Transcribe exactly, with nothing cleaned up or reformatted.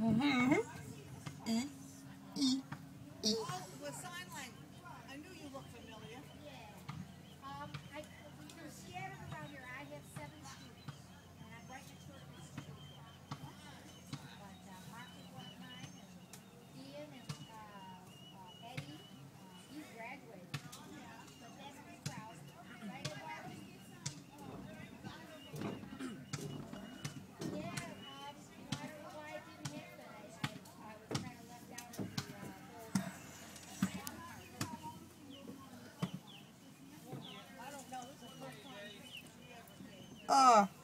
Mm-hmm. E, E, E. Oh, with sign language. I knew you looked familiar. Yeah. Um, I, they're scattered around here. I have seven students, and I'm right next door to the school here. But uh, Mark is one of mine, and Ian and uh, uh, Eddie, uh, he's graduated. But that's pretty proud. Right, Eduardo? Yeah, um, you know, I don't know why it didn't happen. I, I, I was kind of left out of the uh, whole planning part. I don't know. This is the first time she ever came. Uh.